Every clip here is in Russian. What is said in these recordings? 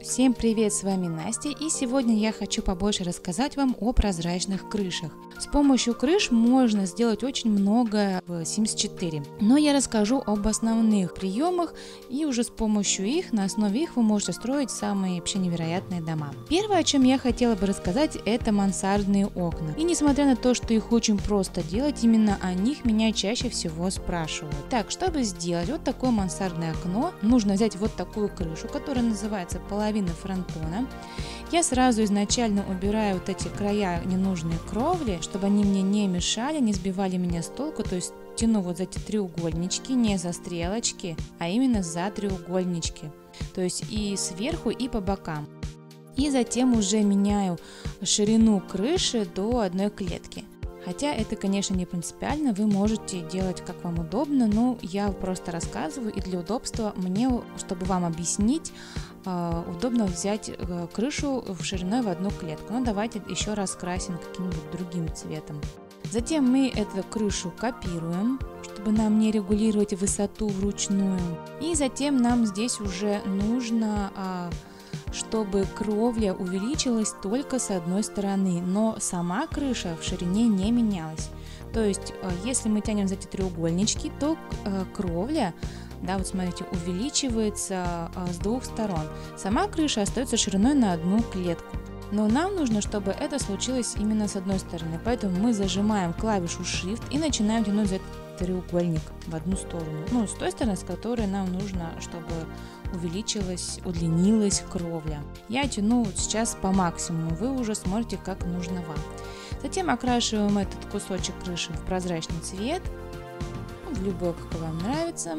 Всем привет, с вами Настя, и сегодня я хочу побольше рассказать вам о прозрачных крышах. С помощью крыш можно сделать очень много в Sims 4, но я расскажу об основных приемах, и уже с помощью их, на основе их вы можете строить самые вообще невероятные дома. Первое, о чем я хотела бы рассказать, это мансардные окна. И несмотря на то, что их очень просто делать, именно о них меня чаще всего спрашивают. Так, чтобы сделать вот такое мансардное окно, нужно взять вот такую крышу, которая называется половина фронтона. Я сразу изначально убираю вот эти края ненужные кровли, чтобы они мне не мешали, не сбивали меня с толку, то есть тяну вот за эти треугольнички, не за стрелочки, а именно за треугольнички, то есть и сверху, и по бокам. И затем уже меняю ширину крыши до одной клетки. Хотя это, конечно, не принципиально, вы можете делать как вам удобно, но я просто рассказываю, и для удобства мне, чтобы вам объяснить, удобно взять крышу шириной в одну клетку. Но давайте еще раз красим каким-нибудь другим цветом. Затем мы эту крышу копируем, чтобы нам не регулировать высоту вручную. И затем нам здесь уже нужно, чтобы кровля увеличилась только с одной стороны, но сама крыша в ширине не менялась. То есть, если мы тянем за эти треугольнички, то кровля, да, вот смотрите, увеличивается с двух сторон. Сама крыша остается шириной на одну клетку. Но нам нужно, чтобы это случилось именно с одной стороны. Поэтому мы зажимаем клавишу Shift и начинаем тянуть за этот треугольник в одну сторону. Ну, с той стороны, с которой нам нужно, чтобы увеличилась, удлинилась кровля. Я тяну сейчас по максимуму, вы уже смотрите, как нужно вам. Затем окрашиваем этот кусочек крыши в прозрачный цвет, в любой, как вам нравится,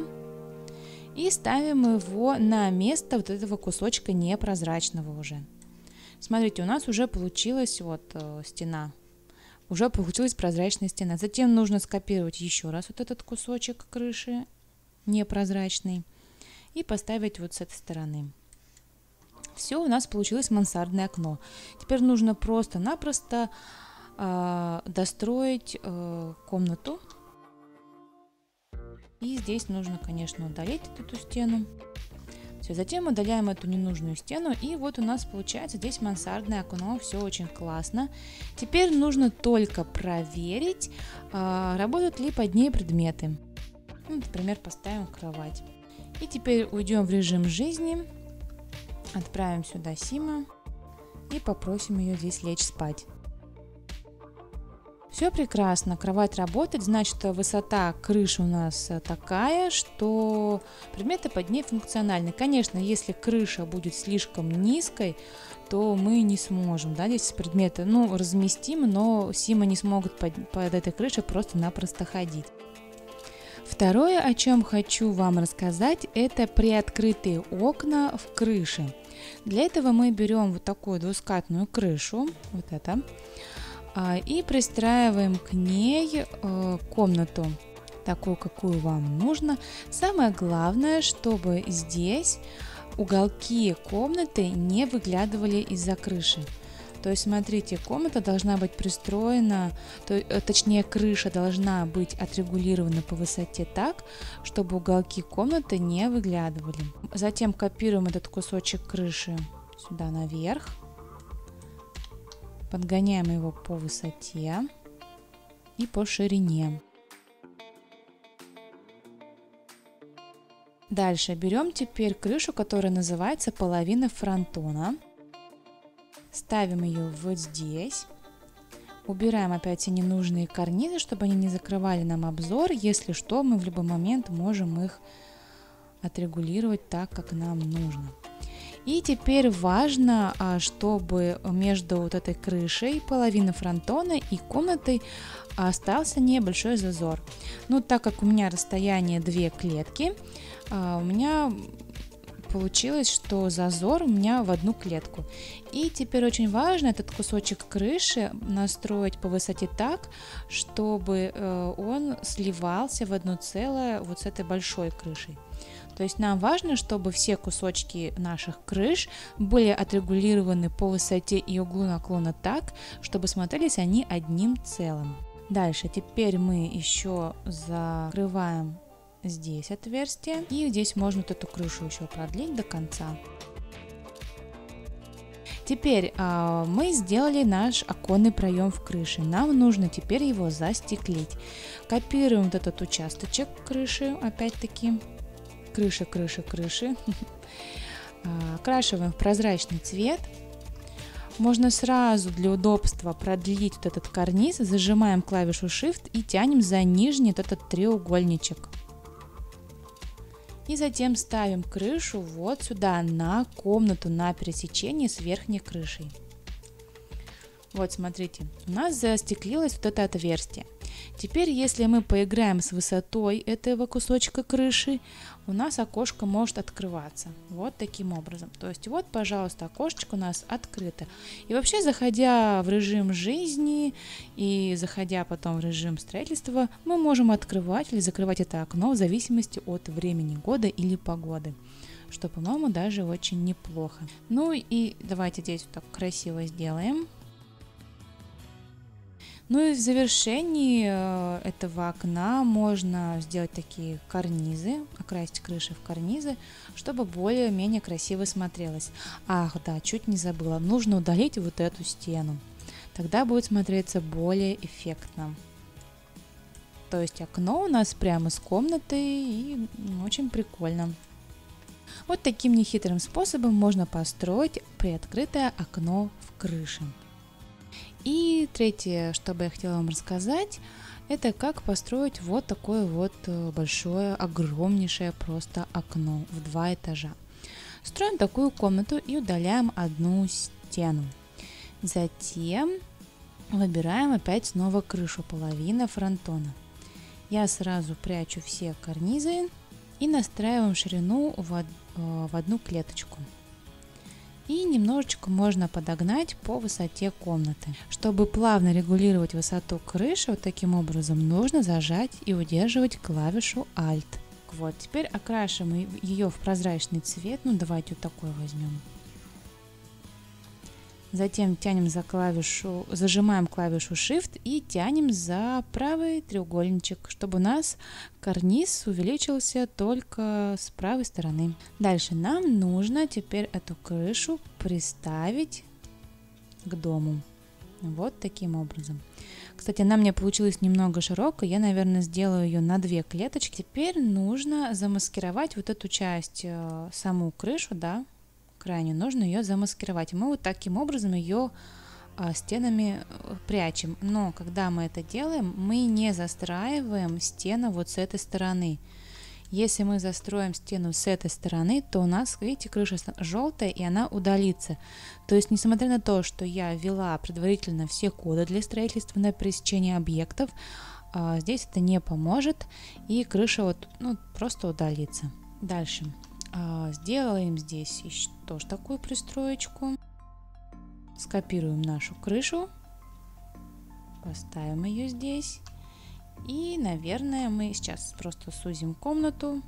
и ставим его на место вот этого кусочка непрозрачного уже. Смотрите, у нас уже получилась вот стена, уже получилась прозрачная стена. Затем нужно скопировать еще раз вот этот кусочек крыши непрозрачный и поставить вот с этой стороны. Все, у нас получилось мансардное окно. Теперь нужно просто-напросто достроить комнату. И здесь нужно, конечно, удалить эту стену. Все, затем удаляем эту ненужную стену, и вот у нас получается здесь мансардное окно, все очень классно. Теперь нужно только проверить, работают ли под ней предметы. Ну, например, поставим кровать. И теперь уйдем в режим жизни, отправим сюда Сима и попросим ее здесь лечь спать. Все прекрасно, кровать работает, значит, высота крыши у нас такая, что предметы под ней функциональны. Конечно, если крыша будет слишком низкой, то мы не сможем, да, здесь предметы, разместим, но Сима не смогут под этой крышей просто-напросто ходить. Второе, о чем хочу вам рассказать, это приоткрытые окна в крыше. Для этого мы берем вот такую двускатную крышу, вот это, и пристраиваем к ней комнату, такую, какую вам нужно. Самое главное, чтобы здесь уголки комнаты не выглядывали из-за крыши. То есть, смотрите, комната должна быть пристроена, точнее, крыша должна быть отрегулирована по высоте так, чтобы уголки комнаты не выглядывали. Затем копируем этот кусочек крыши сюда наверх, подгоняем его по высоте и по ширине. Дальше берем теперь крышу, которая называется половина фронтона. Ставим ее вот здесь, убираем опять все ненужные карнизы, чтобы они не закрывали нам обзор. Если что, мы в любой момент можем их отрегулировать так, как нам нужно. И теперь важно, чтобы между вот этой крышей, половиной фронтона и комнатой остался небольшой зазор. Ну, так как у меня расстояние 2 клетки, у меня получилось, что зазор у меня в одну клетку. И теперь очень важно этот кусочек крыши настроить по высоте так, чтобы он сливался в одно целое вот с этой большой крышей. То есть нам важно, чтобы все кусочки наших крыш были отрегулированы по высоте и углу наклона так, чтобы смотрелись они одним целым. Дальше теперь мы еще закрываем здесь отверстие, и здесь можно вот эту крышу еще продлить до конца. Теперь мы сделали наш оконный проем в крыше. Нам нужно теперь его застеклить. Копируем вот этот участочек крыши, опять-таки, крыши. Окрашиваем в прозрачный цвет. Можно сразу для удобства продлить вот этот карниз, зажимаем клавишу Shift и тянем за нижний вот этот треугольничек. И затем ставим крышу вот сюда, на комнату, на пересечении с верхней крышей. Вот смотрите, у нас застеклилось вот это отверстие. Теперь, если мы поиграем с высотой этого кусочка крыши, у нас окошко может открываться вот таким образом. То есть вот, пожалуйста, окошечко у нас открыто. И вообще, заходя в режим жизни и заходя потом в режим строительства, мы можем открывать или закрывать это окно в зависимости от времени года или погоды, что, по-моему, даже очень неплохо. Ну и давайте здесь вот так красиво сделаем. Ну и в завершении этого окна можно сделать такие карнизы, окрасить крыши в карнизы, чтобы более-менее красиво смотрелось. Ах, да, чуть не забыла, нужно удалить вот эту стену. Тогда будет смотреться более эффектно. То есть окно у нас прямо с комнаты, и очень прикольно. Вот таким нехитрым способом можно построить приоткрытое окно в крыше. И третье, что бы я хотела вам рассказать, это как построить вот такое вот большое, огромнейшее просто окно в 2 этажа. Строим такую комнату и удаляем одну стену. Затем выбираем опять снова крышу, половина фронтона. Я сразу прячу все карнизы и настраиваем ширину в одну клеточку. И немножечко можно подогнать по высоте комнаты. Чтобы плавно регулировать высоту крыши, вот таким образом нужно зажать и удерживать клавишу Alt. Вот, теперь окрашиваем ее в прозрачный цвет, ну давайте вот такой возьмем. Затем тянем за клавишу, зажимаем клавишу Shift и тянем за правый треугольничек, чтобы у нас карниз увеличился только с правой стороны. Дальше нам нужно теперь эту крышу приставить к дому. Вот таким образом. Кстати, она у меня получилась немного широкая, я, наверное, сделаю ее на 2 клеточки. Теперь нужно замаскировать вот эту часть, саму крышу, да, крайнюю, нужно ее замаскировать. Мы вот таким образом ее стенами прячем. Но когда мы это делаем, мы не застраиваем стену вот с этой стороны. Если мы застроим стену с этой стороны, то у нас, видите, крыша желтая и она удалится. То есть, несмотря на то, что я ввела предварительно все коды для строительства на пересечение объектов, здесь это не поможет, и крыша вот, просто удалится. Дальше. Сделаем здесь еще тоже такую пристроечку. Скопируем нашу крышу, поставим ее здесь. И, наверное, мы сейчас просто сузим комнату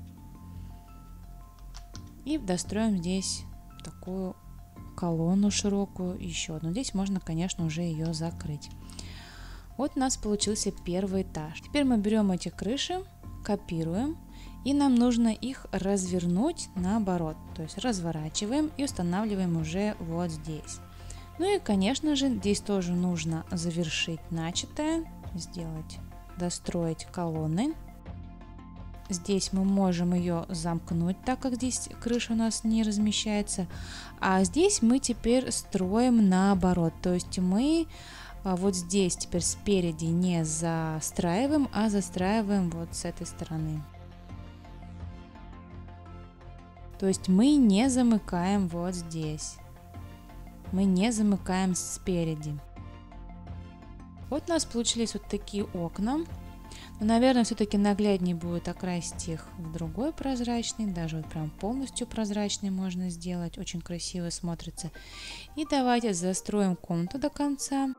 и достроим здесь такую колонну широкую, еще одну. Здесь можно, конечно, уже ее закрыть. Вот у нас получился первый этаж. Теперь мы берем эти крыши, копируем. И нам нужно их развернуть наоборот, то есть разворачиваем и устанавливаем уже вот здесь. Ну и, конечно же, здесь тоже нужно завершить начатое, достроить колонны. Здесь мы можем ее замкнуть, так как здесь крыша у нас не размещается, а здесь мы теперь строим наоборот, то есть мы вот здесь теперь спереди не застраиваем, а застраиваем вот с этой стороны. То есть мы не замыкаем вот здесь. Мы не замыкаем спереди. Вот у нас получились вот такие окна. Но, наверное, все-таки нагляднее будет окрасить их в другой прозрачный. Даже вот прям полностью прозрачный можно сделать. Очень красиво смотрится. И давайте застроим комнату до конца.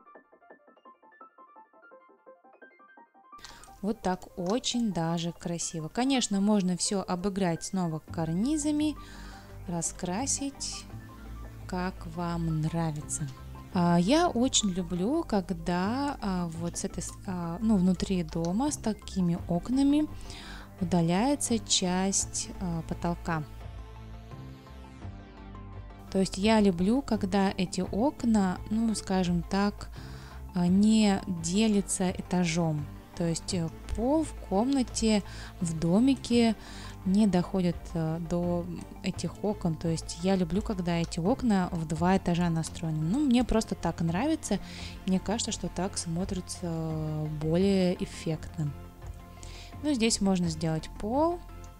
Вот так очень даже красиво. Конечно, можно все обыграть снова карнизами, раскрасить, как вам нравится. Я очень люблю, когда вот с этой, внутри дома с такими окнами удаляется часть потолка. То есть я люблю, когда эти окна, ну, скажем так, не делятся этажом. То есть пол в комнате, в домике не доходит до этих окон. То есть я люблю, когда эти окна в 2 этажа настроены. Ну, мне просто так нравится. Мне кажется, что так смотрится более эффектно. Ну, здесь можно сделать пол.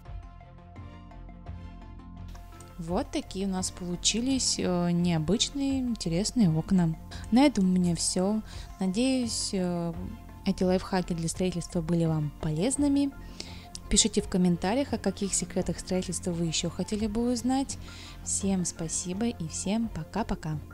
Вот такие у нас получились необычные, интересные окна. На этом у меня все. Надеюсь, эти лайфхаки для строительства были вам полезными. Пишите в комментариях, о каких секретах строительства вы еще хотели бы узнать. Всем спасибо и всем пока-пока.